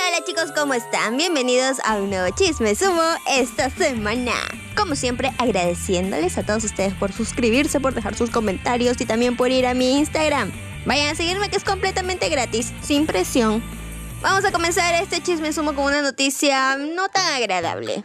Hola chicos, ¿cómo están? Bienvenidos a un nuevo Chisme Sumo esta semana. Como siempre, agradeciéndoles a todos ustedes por suscribirse, por dejar sus comentarios y también por ir a mi Instagram. Vayan a seguirme, que es completamente gratis, sin presión. Vamos a comenzar este Chisme Sumo con una noticia no tan agradable.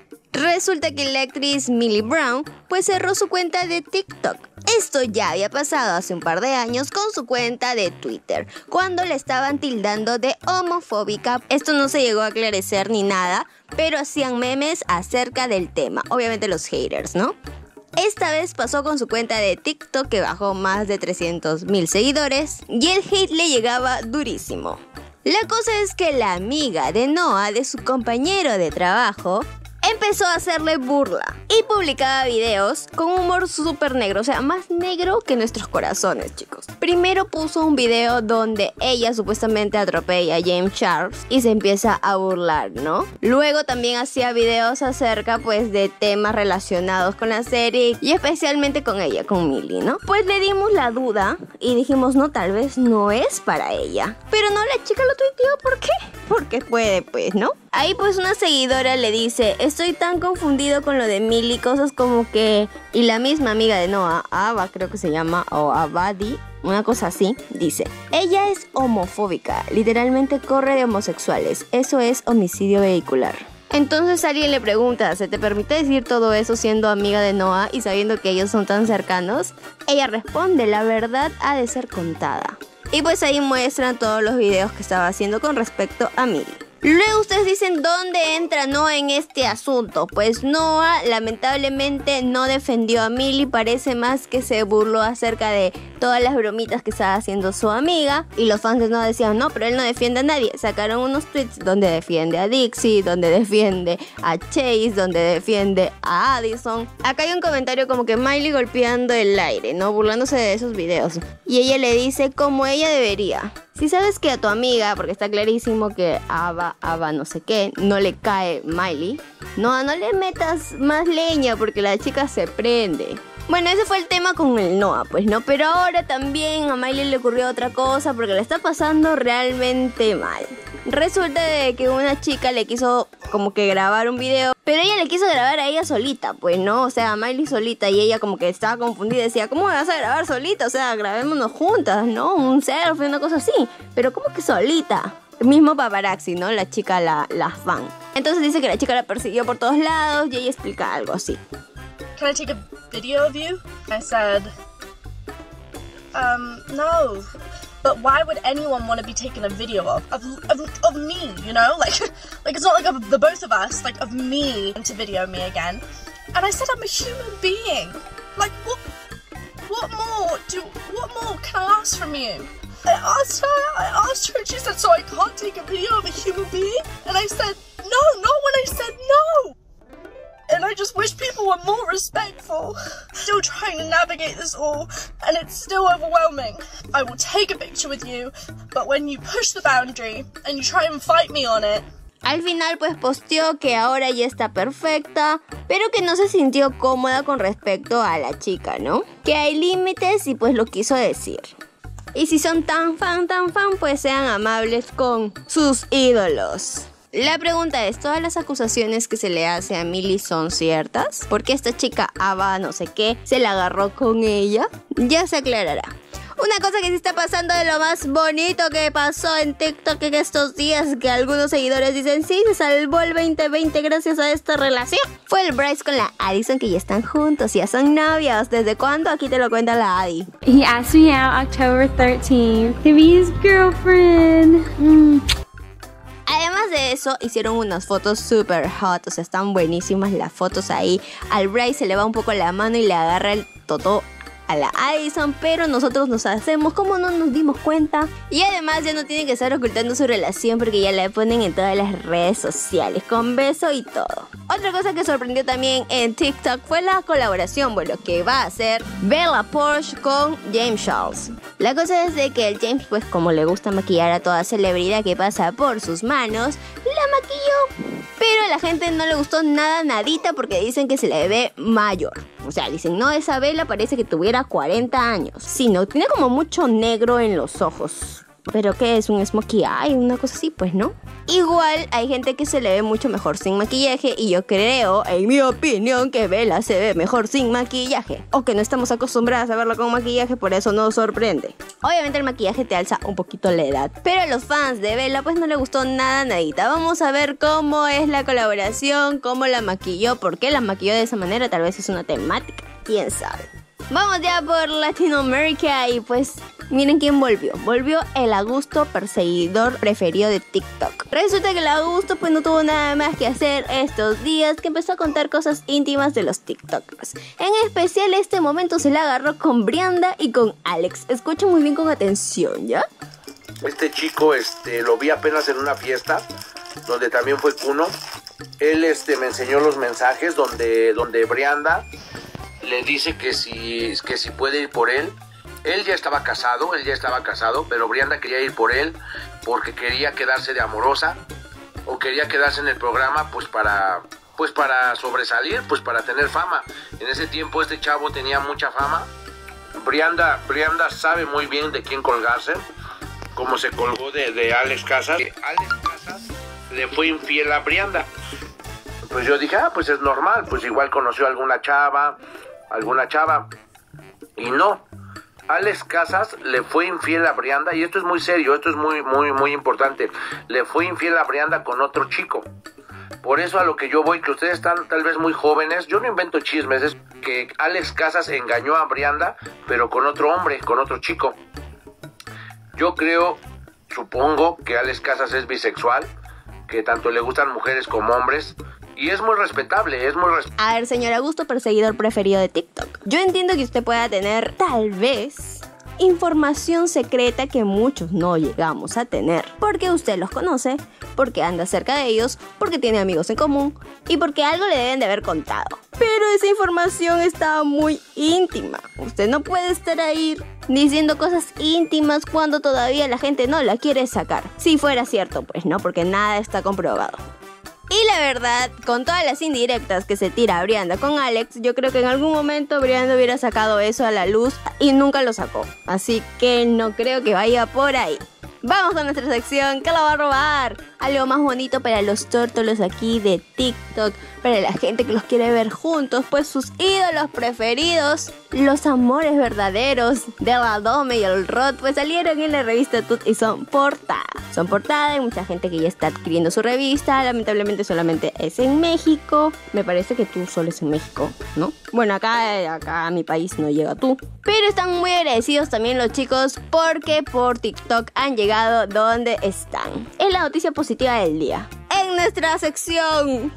Resulta que la actriz Millie Brown pues cerró su cuenta de TikTok. Esto ya había pasado hace un par de años con su cuenta de Twitter, cuando la estaban tildando de homofóbica. Esto no se llegó a aclarecer ni nada, pero hacían memes acerca del tema. Obviamente los haters, ¿no? Esta vez pasó con su cuenta de TikTok, que bajó más de 300,000 seguidores, y el hate le llegaba durísimo. La cosa es que la amiga de Noah, de su compañero de trabajo, empezó a hacerle burla y publicaba videos con humor súper negro, o sea, más negro que nuestros corazones, chicos. Primero puso un video donde ella supuestamente atropella a James Charles y se empieza a burlar, ¿no? Luego también hacía videos acerca, pues, de temas relacionados con la serie y especialmente con ella, con Millie, ¿no? Pues le dimos la duda y dijimos, no, tal vez no es para ella. Pero no, la chica lo tuiteó, ¿por qué? Porque puede, pues, ¿no? Ahí pues una seguidora le dice, estoy tan confundido con lo de Millie, cosas como que... Y la misma amiga de Noah, Ava creo que se llama, o Abadi, una cosa así, dice, ella es homofóbica, literalmente corre de homosexuales, eso es homicidio vehicular. Entonces alguien le pregunta, ¿se te permite decir todo eso siendo amiga de Noah y sabiendo que ellos son tan cercanos? Ella responde, la verdad ha de ser contada. Y pues ahí muestran todos los videos que estaba haciendo con respecto a Millie. Luego ustedes dicen, ¿dónde entra Noah en este asunto? Pues Noah lamentablemente no defendió a Millie, parece más que se burló acerca de todas las bromitas que estaba haciendo su amiga. Y los fans de Noah decían, no, pero él no defiende a nadie. Sacaron unos tweets donde defiende a Dixie, donde defiende a Chase, donde defiende a Addison. Acá hay un comentario como que Miley golpeando el aire, ¿no? Burlándose de esos videos. Y ella le dice, como ella debería. Si sabes que a tu amiga, porque está clarísimo que Ava no sé qué, no le cae Miley, no le metas más leña porque la chica se prende. Bueno, ese fue el tema con el Noah, pues, ¿no? Pero ahora también a Miley le ocurrió otra cosa porque le está pasando realmente mal. Resulta de que una chica le quiso como que grabar un video, pero ella le quiso grabar a ella solita, pues, ¿no? O sea, a Miley solita, y ella como que estaba confundida, decía, ¿cómo me vas a grabar solita? O sea, grabémonos juntas, ¿no? Un selfie, una cosa así. Pero ¿cómo que solita? El mismo paparazzi, ¿no? La chica, la fan. Entonces dice que la chica la persiguió por todos lados y ella explica algo así. Can I take a video of you? I said, no. But why would anyone want to be taking a video of me, you know? Like it's not like of the both of us, like of me to video me again. And I said I'm a human being. Like what more can I ask from you? I asked her and she said, so I can't take a video of a human being? And I said, no, not when I said no. And I just wish people were more respectful. Still trying to navigate this all, and it's still overwhelming. I will take a picture with you, but when you push the boundary and you try and fight me on it. Al final pues posteó que ahora ya está perfecta, pero que no se sintió cómoda con respecto a la chica, ¿no? Que hay límites y pues lo quiso decir. Y si son tan fan, pues sean amables con sus ídolos. La pregunta es, ¿todas las acusaciones que se le hace a Millie son ciertas? ¿Por qué esta chica Ava no sé qué se la agarró con ella? Ya se aclarará. Una cosa que sí está pasando de lo más bonito que pasó en TikTok en estos días, que algunos seguidores dicen, sí, se salvó el 2020 gracias a esta relación, fue el Bryce con la Addison, que ya están juntos, ya son novios. ¿Desde cuándo? Aquí te lo cuenta la Addi. He asked me out October 13th to be his girlfriend. Además de eso, hicieron unas fotos super hot, o sea, están buenísimas las fotos ahí. Al Bryce se le va un poco la mano y le agarra el totó a la Addison, pero nosotros nos hacemos como no nos dimos cuenta. Y además ya no tienen que estar ocultando su relación porque ya la ponen en todas las redes sociales, con beso y todo. Otra cosa que sorprendió también en TikTok fue la colaboración, bueno, que va a hacer Bella Poarch con James Charles. La cosa es de que el James, pues como le gusta maquillar a toda celebridad que pasa por sus manos, la maquilló. Pero a la gente no le gustó nadita porque dicen que se le ve mayor. O sea, dicen, no, esa Bella parece que tuviera 40 años. Sí, no, tiene como mucho negro en los ojos. ¿Pero qué es? ¿Un smokey eye? Una cosa así, pues, ¿no? Igual hay gente que se le ve mucho mejor sin maquillaje y yo creo, en mi opinión, que Bella se ve mejor sin maquillaje. O que no estamos acostumbradas a verla con maquillaje, por eso nos sorprende. Obviamente el maquillaje te alza un poquito la edad, pero a los fans de Bella pues no le gustó nada, nadita. Vamos a ver cómo es la colaboración, cómo la maquilló, por qué la maquilló de esa manera, tal vez es una temática, quién sabe. Vamos ya por Latinoamérica y pues miren quién volvió. Volvió el Augusto, perseguidor preferido de TikTok. Resulta que el Augusto pues no tuvo nada más que hacer estos días que empezó a contar cosas íntimas de los TikTokers. En especial este momento se la agarró con Brianda y con Alex. Escuchen muy bien con atención, ¿ya? Este chico lo vi apenas en una fiesta donde también fue Kuno. Él me enseñó los mensajes donde Brianda le dice que si puede ir por él. Él ya estaba casado, pero Brianda quería ir por él porque quería quedarse de amorosa o quería quedarse en el programa pues para sobresalir, pues para tener fama. En ese tiempo este chavo tenía mucha fama. Brianda sabe muy bien de quién colgarse, como se colgó de Alex Casas. Alex Casas le fue infiel a Brianda. Pues yo dije, pues es normal, pues igual conoció a alguna chava, y no. Alex Casas le fue infiel a Brianda, y esto es muy serio, esto es muy importante. Le fue infiel a Brianda con otro chico. Por eso a lo que yo voy, que ustedes están tal vez muy jóvenes, yo no invento chismes, es que Alex Casas engañó a Brianda, pero con otro hombre, con otro chico. Yo supongo que Alex Casas es bisexual, que tanto le gustan mujeres como hombres. Y es muy respetable, A ver, señor Augusto, perseguidor preferido de TikTok. Yo entiendo que usted pueda tener, tal vez, información secreta que muchos no llegamos a tener. Porque usted los conoce, porque anda cerca de ellos, porque tiene amigos en común y porque algo le deben de haber contado. Pero esa información está muy íntima. Usted no puede estar ahí diciendo cosas íntimas cuando todavía la gente no la quiere sacar. Si fuera cierto, pues no, porque nada está comprobado. Y la verdad, con todas las indirectas que se tira Brianda con Alex, yo creo que en algún momento Brianda hubiera sacado eso a la luz y nunca lo sacó. Así que no creo que vaya por ahí. Vamos con nuestra sección, ¿qué la va a robar? Algo más bonito para los tórtolos aquí de TikTok, para la gente que los quiere ver juntos, pues sus ídolos preferidos, los amores verdaderos de la Dome y el Rod, pues salieron en la revista Tut y son portada. Son portada, hay mucha gente que ya está adquiriendo su revista, lamentablemente solamente es en México. Me parece que tú solo es en México, ¿no? Bueno, acá a mi país no llega tú. Pero están muy agradecidos también los chicos porque por TikTok han llegado donde están. Es la noticia positiva del día. En nuestra sección,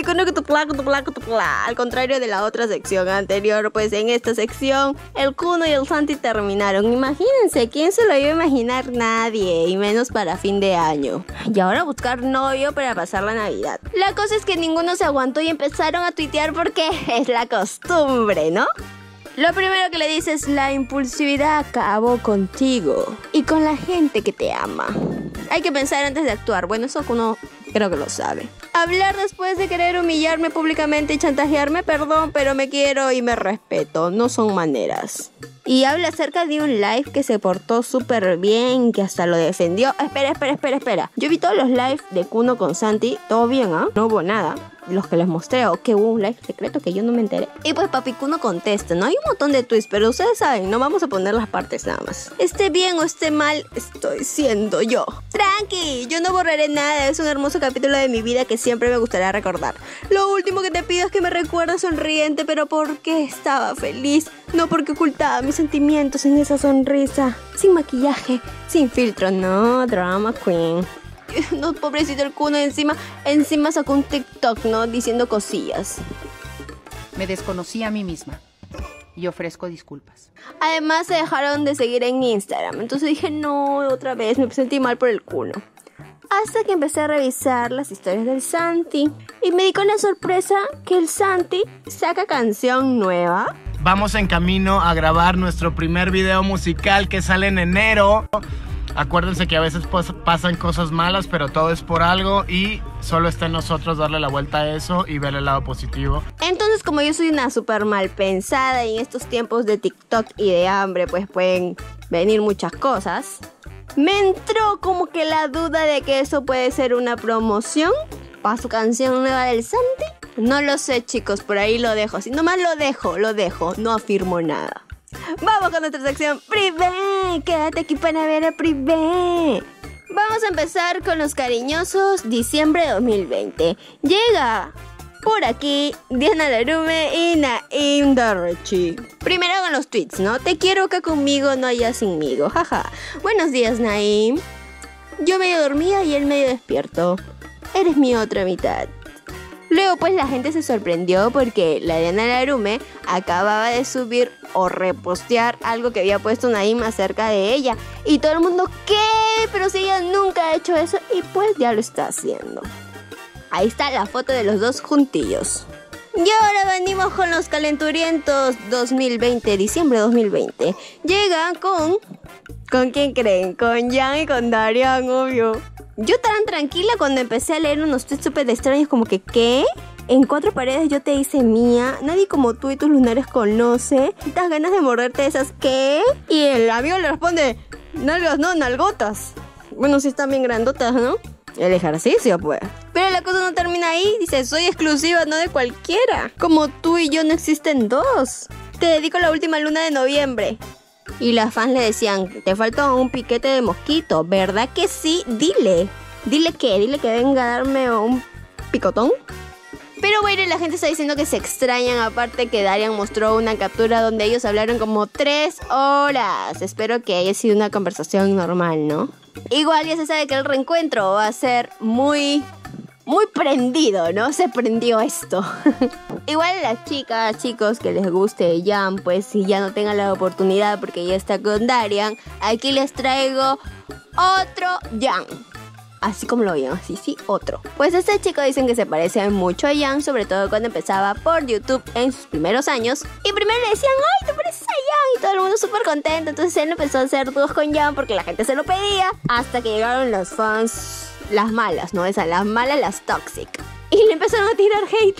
al contrario de la otra sección anterior, pues en esta sección el Kuno y el Santi terminaron. Imagínense, ¿quién se lo iba a imaginar? Nadie, y menos para fin de año. Y ahora buscar novio para pasar la Navidad. La cosa es que ninguno se aguantó y empezaron a tuitear porque es la costumbre, ¿no? Lo primero que le dice es: la impulsividad acabó contigo y con la gente que te ama. Hay que pensar antes de actuar. Bueno, eso uno creo que lo sabe. Hablar después de querer humillarme públicamente y chantajearme, perdón, pero me quiero y me respeto. No son maneras. Y habla acerca de un live que se portó súper bien, que hasta lo defendió. Espera. Yo vi todos los lives de Kuno con Santi. Todo bien, ¿ah? No hubo nada. Los que les mostré, o que hubo un live secreto que yo no me enteré. Y pues Papi Kuno contesta, ¿no? Hay un montón de tweets, pero ustedes saben, no vamos a poner las partes nada más. Esté bien o esté mal, estoy siendo yo. Tranqui, yo no borraré nada. Es un hermoso capítulo de mi vida que siempre me gustaría recordar. Lo último que te pido es que me recuerdes sonriente, pero porque estaba feliz, no porque ocultaba mis sentimientos en esa sonrisa. Sin maquillaje, sin filtro, no, drama queen. No, pobrecito el Kuno, encima sacó un TikTok, ¿no? Diciendo cosillas. Me desconocí a mí misma y ofrezco disculpas. Además se dejaron de seguir en Instagram, entonces dije no, otra vez, me sentí mal por el Kuno. Hasta que empecé a revisar las historias del Santi y me di con la sorpresa que el Santi saca canción nueva. Vamos en camino a grabar nuestro primer video musical que sale en enero. Acuérdense que a veces pasan cosas malas, pero todo es por algo y solo está en nosotros darle la vuelta a eso y ver el lado positivo. Entonces, como yo soy una súper mal pensada y en estos tiempos de TikTok y de hambre pues pueden venir muchas cosas, Me entró como que la duda de que eso puede ser una promoción para su canción nueva del Santi. No lo sé, chicos, por ahí lo dejo. Si nomás lo dejo, no afirmo nada. Vamos con nuestra sección Privé. Quédate aquí para ver a Privé. Vamos a empezar con los cariñosos diciembre de 2020. Llega por aquí Diana Larume y Naim Darrechi. Primero con los tweets, ¿no? Te quiero que conmigo no haya sinmigo, jaja. Buenos días, Naim. Yo medio dormida y él medio despierto. Eres mi otra mitad. Luego pues la gente se sorprendió porque la Diana Larume acababa de subir o repostear algo que había puesto Naim acerca de ella. Y todo el mundo, ¿qué? Pero si ella nunca ha hecho eso, y pues ya lo está haciendo. Ahí está la foto de los dos juntillos. Y ahora venimos con los calenturientos 2020, diciembre 2020. Llegan con... ¿Con quién creen? Con Jan y con Darian, obvio. Yo tan tranquila cuando empecé a leer unos tweets súper extraños como que ¿qué? En 4 paredes yo te hice mía, nadie como tú y tus lunares conoce. ¿Das ganas de morderte esas qué? Y el amigo le responde, nalgas no, nalgotas. Bueno, sí están bien grandotas, ¿no? El ejercicio, pues. Pero la cosa no termina ahí. Dice, soy exclusiva, no de cualquiera. Como tú y yo no existen dos. Te dedico la última luna de noviembre. Y las fans le decían, te falta un piquete de mosquito, ¿verdad que sí? Dile que venga a darme un picotón. Pero bueno, la gente está diciendo que se extrañan, aparte que Darian mostró una captura donde ellos hablaron como 3 horas. Espero que haya sido una conversación normal, ¿no? Igual ya se sabe que el reencuentro va a ser muy prendido, ¿no? Se prendió esto. Igual a las chicas, chicos que les guste Jan, pues si ya no tengan la oportunidad porque ya está con Darian, aquí les traigo otro Jan. Así como lo oyen, así, sí, otro. Pues este chico dicen que se parece mucho a Jan, sobre todo cuando empezaba por YouTube en sus primeros años. Y primero le decían, ¡ay, te pareces a Jan! Y todo el mundo súper contento. Entonces él empezó a hacer dúos con Jan porque la gente se lo pedía. Hasta que llegaron los fans, las malas, ¿no? Esas, las malas, las toxic. Y le empezaron a tirar hate.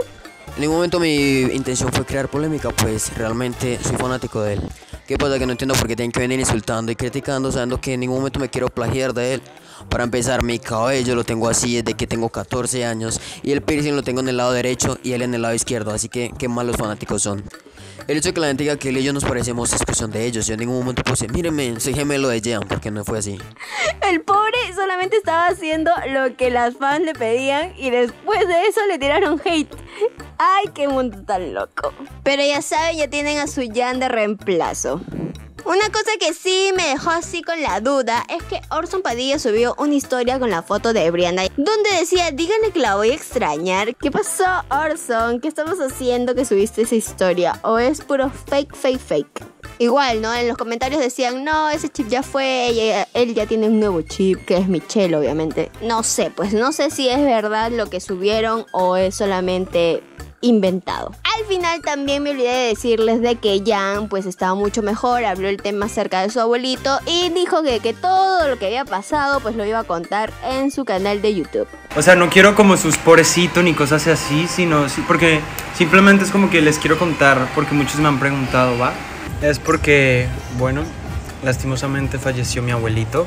En ningún momento mi intención fue crear polémica, pues realmente soy fanático de él. ¿Qué pasa? Que no entiendo por qué tienen que venir insultando y criticando, sabiendo que en ningún momento me quiero plagiar de él. Para empezar, mi cabello lo tengo así desde que tengo 14 años y el piercing lo tengo en el lado derecho y él en el lado izquierdo, así que qué malos fanáticos son. El hecho de que la gente diga que él y yo nos parecemos es cuestión de ellos. Yo en ningún momento puse, mírenme, soy gemelo de Jan, porque no fue así. El pobre solamente estaba haciendo lo que las fans le pedían y después de eso le tiraron hate. Ay, qué mundo tan loco. Pero ya saben, ya tienen a su Jan de reemplazo. Una cosa que sí me dejó así con la duda es que Orson Padilla subió una historia con la foto de Brianda donde decía, díganle que la voy a extrañar. ¿Qué pasó, Orson? ¿Qué estamos haciendo que subiste esa historia? ¿O es puro fake? Igual, ¿no? En los comentarios decían, no, ese chip ya fue, él ya tiene un nuevo chip, que es Michelle, obviamente. No sé, pues no sé si es verdad lo que subieron o es solamente inventado. Al final también me olvidé de decirles de que Jan pues estaba mucho mejor, habló el tema acerca de su abuelito y dijo que todo lo que había pasado pues lo iba a contar en su canal de YouTube. O sea, no quiero como sus pobrecitos ni cosas así, sino porque simplemente es como que les quiero contar, porque muchos me han preguntado, ¿va? Es porque, bueno, lastimosamente falleció mi abuelito.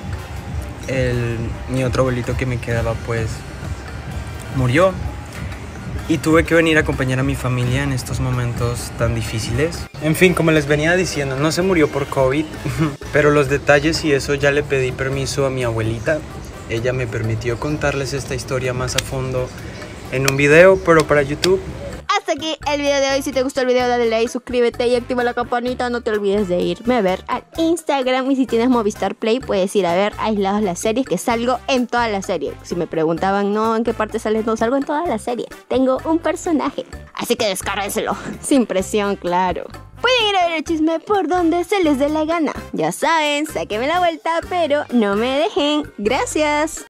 Mi otro abuelito que me quedaba pues murió. Y tuve que venir a acompañar a mi familia en estos momentos tan difíciles. En fin, como les venía diciendo, no se murió por COVID, pero los detalles y eso ya le pedí permiso a mi abuelita. Ella me permitió contarles esta historia más a fondo en un video, pero para YouTube. Hasta aquí el video de hoy. Si te gustó el video, dale like, suscríbete y activa la campanita. No te olvides de irme a ver al Instagram. Y si tienes Movistar Play, puedes ir a ver aislados las series, que salgo en toda la serie. Si me preguntaban, no, ¿en qué parte sales? No, salgo en toda la serie. Tengo un personaje, así que descárguenselo. Sin presión, claro. Pueden ir a ver el chisme por donde se les dé la gana. Ya saben, sáquenme la vuelta, pero no me dejen. Gracias.